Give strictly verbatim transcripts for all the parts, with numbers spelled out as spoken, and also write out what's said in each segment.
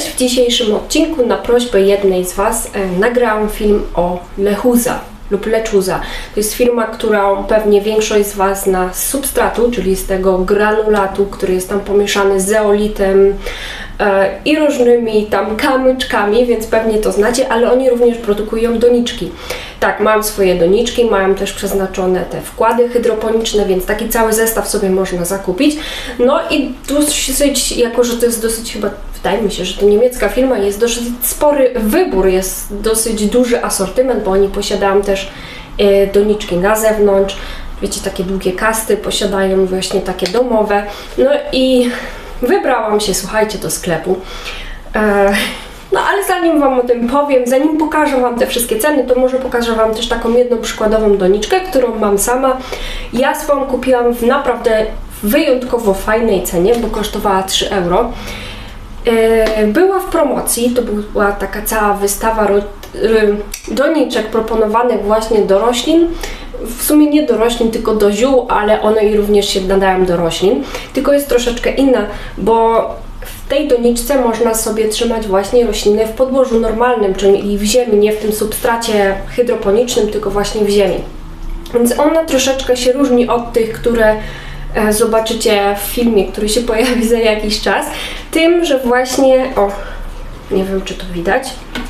Cześć! W dzisiejszym odcinku na prośbę jednej z Was e, nagrałam film o Lechuza lub Lechuza. To jest firma, którą pewnie większość z Was zna z substratu, czyli z tego granulatu, który jest tam pomieszany z zeolitem e, i różnymi tam kamyczkami, więc pewnie to znacie, ale oni również produkują doniczki. Tak, mam swoje doniczki, mają też przeznaczone te wkłady hydroponiczne, więc taki cały zestaw sobie można zakupić. No i dosyć, jako że to jest dosyć chyba, wydaje mi się, że to niemiecka firma, jest dosyć spory wybór, jest dosyć duży asortyment, bo oni posiadają też e, doniczki na zewnątrz, wiecie, takie długie kasty, posiadają właśnie takie domowe. No i wybrałam się, słuchajcie, do sklepu. E, No ale zanim Wam o tym powiem, zanim pokażę Wam te wszystkie ceny, to może pokażę Wam też taką jedną przykładową doniczkę, którą mam sama. Ja swoją kupiłam w naprawdę wyjątkowo fajnej cenie, bo kosztowała trzy euro. Była w promocji, to była taka cała wystawa doniczek proponowanych właśnie do roślin. W sumie nie do roślin, tylko do ziół, ale one również się nadają do roślin. Tylko jest troszeczkę inna, bo w tej doniczce można sobie trzymać właśnie rośliny w podłożu normalnym, czyli w ziemi, nie w tym substracie hydroponicznym, tylko właśnie w ziemi. Więc ona troszeczkę się różni od tych, które e, zobaczycie w filmie, który się pojawi za jakiś czas, tym, że właśnie, o, nie wiem czy to widać,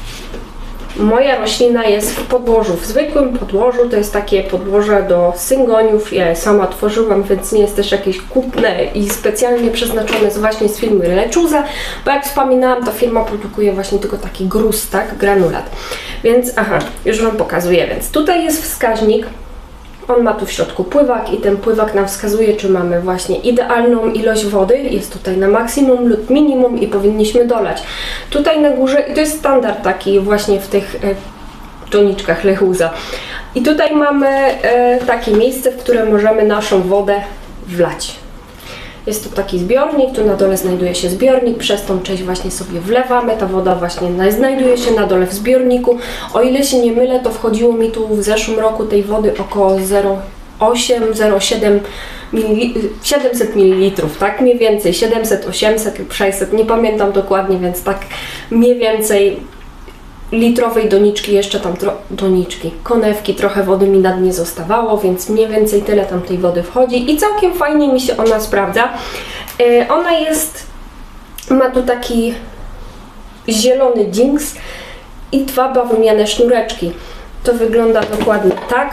moja roślina jest w podłożu, w zwykłym podłożu, to jest takie podłoże do syngoniów, ja je sama tworzyłam, więc nie jest też jakieś kupne i specjalnie przeznaczone z właśnie z firmy Lechuza, bo jak wspominałam, ta firma produkuje właśnie tylko taki gruz, tak, granulat. Więc, aha, już Wam pokazuję, więc tutaj jest wskaźnik. On ma tu w środku pływak i ten pływak nam wskazuje, czy mamy właśnie idealną ilość wody. Jest tutaj na maksimum lub minimum i powinniśmy dolać. Tutaj na górze, i to jest standard taki właśnie w tych e, doniczkach Lechuza. I tutaj mamy e, takie miejsce, w które możemy naszą wodę wlać. Jest to taki zbiornik, tu na dole znajduje się zbiornik, przez tą część właśnie sobie wlewamy, ta woda właśnie znajduje się na dole w zbiorniku. O ile się nie mylę, to wchodziło mi tu w zeszłym roku tej wody około zero przecinek osiem, zero przecinek siedem, siedemset mililitrów, tak mniej więcej, siedemset, osiemset lub sześćset, nie pamiętam dokładnie, więc tak mniej więcej litrowej doniczki, jeszcze tam doniczki, konewki, trochę wody mi na dnie zostawało, więc mniej więcej tyle tam tej wody wchodzi i całkiem fajnie mi się ona sprawdza. Yy, ona jest, ma tu taki zielony dzinks i dwa bawełniane sznureczki. To wygląda dokładnie tak.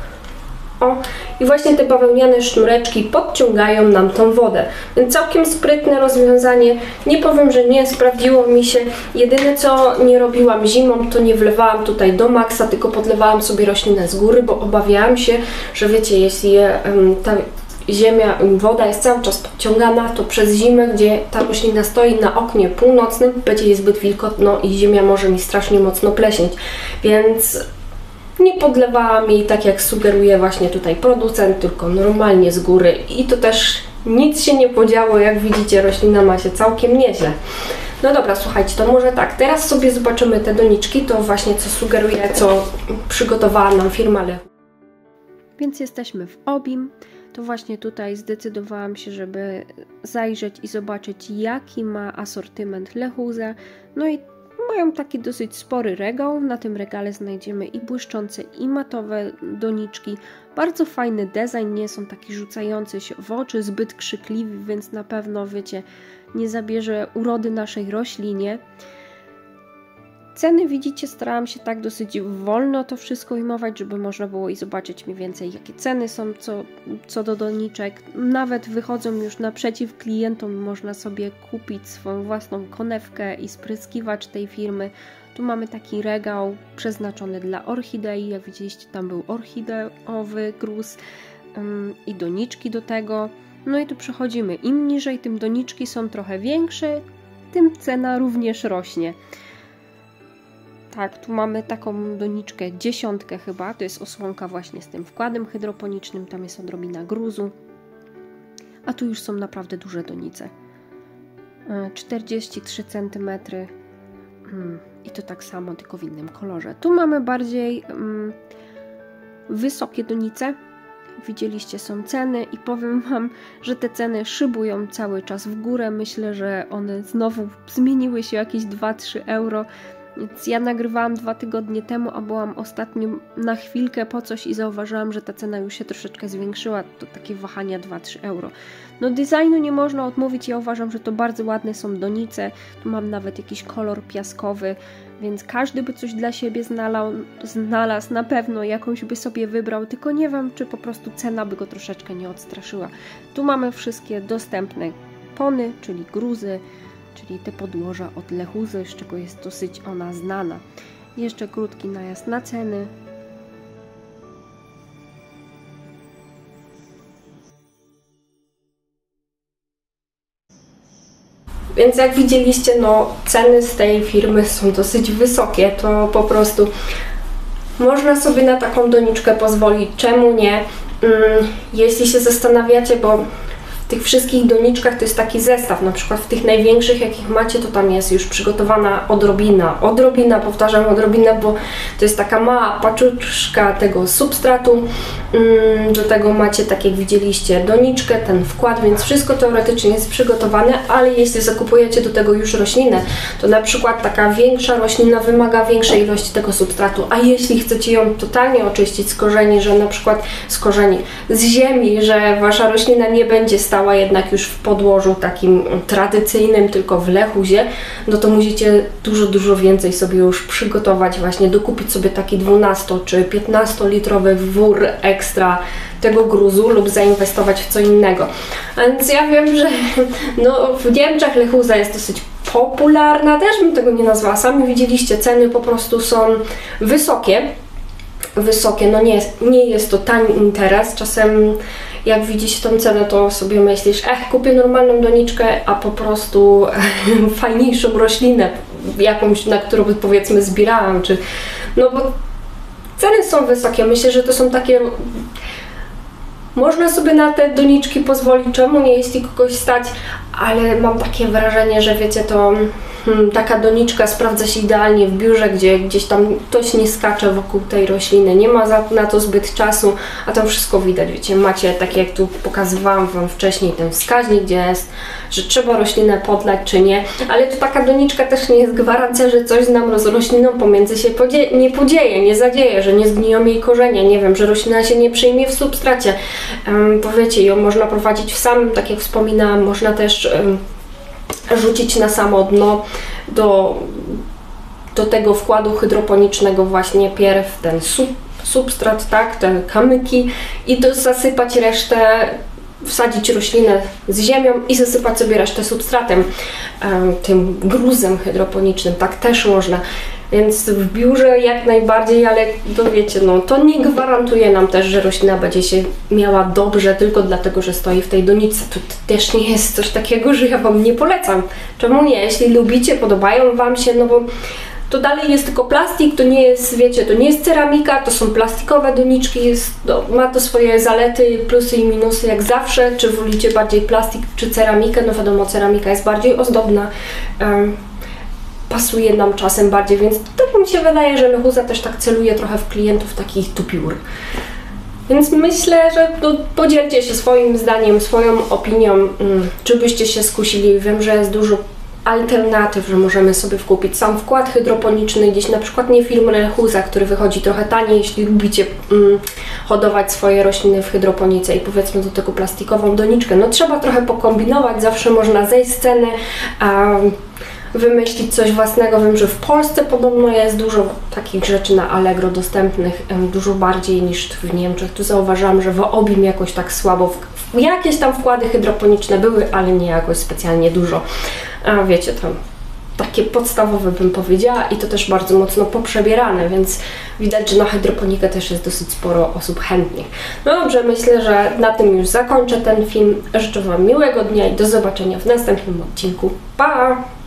O, i właśnie te bawełniane sznureczki podciągają nam tą wodę. Więc całkiem sprytne rozwiązanie. Nie powiem, że nie, sprawdziło mi się. Jedyne co nie robiłam zimą, to nie wlewałam tutaj do maksa, tylko podlewałam sobie roślinę z góry, bo obawiałam się, że wiecie, jeśli um, ta ziemia, woda jest cały czas podciągana, to przez zimę, gdzie ta roślina stoi na oknie północnym, będzie jej zbyt wilgotno i ziemia może mi strasznie mocno pleśnieć. Więc nie podlewałam jej tak, jak sugeruje właśnie tutaj producent, tylko normalnie z góry i to też nic się nie podziało, jak widzicie, roślina ma się całkiem nieźle. No dobra, słuchajcie, to może tak, teraz sobie zobaczymy te doniczki, to właśnie co sugeruje, co przygotowała nam firma Lechuza. Więc jesteśmy w Obim, to właśnie tutaj zdecydowałam się, żeby zajrzeć i zobaczyć, jaki ma asortyment Lechuza. No i mają taki dosyć spory regał, na tym regale znajdziemy i błyszczące, i matowe doniczki. Bardzo fajny design, nie są taki rzucający się w oczy, zbyt krzykliwi, więc na pewno, wiecie, nie zabierze urody naszej roślinie. Ceny, widzicie, starałam się tak dosyć wolno to wszystko ujmować, żeby można było i zobaczyć mniej więcej, jakie ceny są co, co do doniczek. Nawet wychodzą już naprzeciw klientom, można sobie kupić swoją własną konewkę i spryskiwacz tej firmy. Tu mamy taki regał przeznaczony dla orchidei, jak widzieliście, tam był orchideowy gruz ym, i doniczki do tego. No i tu przechodzimy, im niżej, tym doniczki są trochę większe, tym cena również rośnie. Tak, tu mamy taką doniczkę dziesiątkę chyba, to jest osłonka właśnie z tym wkładem hydroponicznym, tam jest odrobina gruzu. A tu już są naprawdę duże donice. czterdzieści trzy centymetry i to tak samo, tylko w innym kolorze. Tu mamy bardziej um, wysokie donice, widzieliście, są ceny i powiem Wam, że te ceny szybują cały czas w górę. Myślę, że one znowu zmieniły się jakieś dwa trzy euro. Więc ja nagrywałam dwa tygodnie temu, a byłam ostatnio na chwilkę po coś i zauważyłam, że ta cena już się troszeczkę zwiększyła. To takie wahania dwa trzy euro. No designu nie można odmówić. Ja uważam, że to bardzo ładne są donice. Tu mam nawet jakiś kolor piaskowy, więc każdy by coś dla siebie znalazł, znalazł na pewno, jakąś by sobie wybrał, tylko nie wiem, czy po prostu cena by go troszeczkę nie odstraszyła. Tu mamy wszystkie dostępne pony, czyli gruzy, czyli te podłoża od Lehuzy, z czego jest dosyć ona znana. Jeszcze krótki najazd na ceny. Więc jak widzieliście, no ceny z tej firmy są dosyć wysokie, to po prostu można sobie na taką doniczkę pozwolić, czemu nie? Jeśli się zastanawiacie, bo w tych wszystkich doniczkach to jest taki zestaw, na przykład w tych największych, jakich macie, to tam jest już przygotowana odrobina, odrobina, powtarzam odrobina, bo to jest taka mała paczuszka tego substratu, do tego macie, tak jak widzieliście, doniczkę, ten wkład, więc wszystko teoretycznie jest przygotowane, ale jeśli zakupujecie do tego już roślinę, to na przykład taka większa roślina wymaga większej ilości tego substratu, a jeśli chcecie ją totalnie oczyścić z korzeni, że na przykład z korzeni, z ziemi, że wasza roślina nie będzie stała jednak już w podłożu takim tradycyjnym, tylko w lechuzie, no to musicie dużo, dużo więcej sobie już przygotować, właśnie dokupić sobie taki dwunasto czy piętnastolitrowy wór ekstra tego gruzu lub zainwestować w co innego. A więc ja wiem, że no, w Niemczech lechuza jest dosyć popularna, też bym tego nie nazwała. Sami widzieliście, ceny po prostu są wysokie. Wysokie, no nie jest, nie jest to tani interes. Czasem jak widzisz tą cenę, to sobie myślisz, ech, kupię normalną doniczkę, a po prostu fajniejszą roślinę, jakąś, na którą powiedzmy zbierałam, czy no bo ceny są wysokie. Myślę, że to są takie, można sobie na te doniczki pozwolić, czemu nie, jeśli kogoś stać, ale mam takie wrażenie, że wiecie, to hmm, taka doniczka sprawdza się idealnie w biurze, gdzie gdzieś tam ktoś nie skacze wokół tej rośliny, nie ma za, na to zbyt czasu, a tam wszystko widać, wiecie, macie, tak jak tu pokazywałam Wam wcześniej, ten wskaźnik, gdzie jest, że trzeba roślinę podlać, czy nie, ale to taka doniczka też nie jest gwarancja, że coś nam z rośliną pomiędzy się podzie nie podzieje, nie zadzieje, że nie zgniją jej korzenie, nie wiem, że roślina się nie przyjmie w substracie. Um, powiecie, ją można prowadzić w samym, tak jak wspominałam, można też um, rzucić na samo dno do, do tego wkładu hydroponicznego właśnie pierw ten sub, substrat, tak, te kamyki i to zasypać resztę, wsadzić roślinę z ziemią i zasypać sobie resztę substratem, um, tym gruzem hydroponicznym, tak też można. Więc w biurze jak najbardziej, ale to wiecie, no to nie gwarantuje nam też, że roślina będzie się miała dobrze tylko dlatego, że stoi w tej doniczce. To też nie jest coś takiego, że ja Wam nie polecam. Czemu nie? Jeśli lubicie, podobają Wam się, no bo to dalej jest tylko plastik, to nie jest, wiecie, to nie jest ceramika, to są plastikowe doniczki, jest, no, ma to swoje zalety, plusy i minusy jak zawsze. Czy wolicie bardziej plastik czy ceramikę? No wiadomo, ceramika jest bardziej ozdobna. Um, pasuje nam czasem bardziej, więc tak mi się wydaje, że Lehuza też tak celuje trochę w klientów takich tupiór. Więc myślę, że no, podzielcie się swoim zdaniem, swoją opinią, hmm, czy byście się skusili. Wiem, że jest dużo alternatyw, że możemy sobie wkupić sam wkład hydroponiczny, gdzieś na przykład nie firmy Lehuza, który wychodzi trochę taniej, jeśli lubicie mm, hodować swoje rośliny w hydroponice i powiedzmy do tego plastikową doniczkę. No trzeba trochę pokombinować, zawsze można zejść z ceny, a wymyślić coś własnego. Wiem, że w Polsce podobno jest dużo takich rzeczy na Allegro dostępnych, dużo bardziej niż w Niemczech. Tu zauważyłam, że w Obim jakoś tak słabo, jakieś tam wkłady hydroponiczne były, ale nie jakoś specjalnie dużo. A wiecie, tam takie podstawowe bym powiedziała i to też bardzo mocno poprzebierane, więc widać, że na hydroponikę też jest dosyć sporo osób chętnych. No dobrze, myślę, że na tym już zakończę ten film. Życzę Wam miłego dnia i do zobaczenia w następnym odcinku. Pa!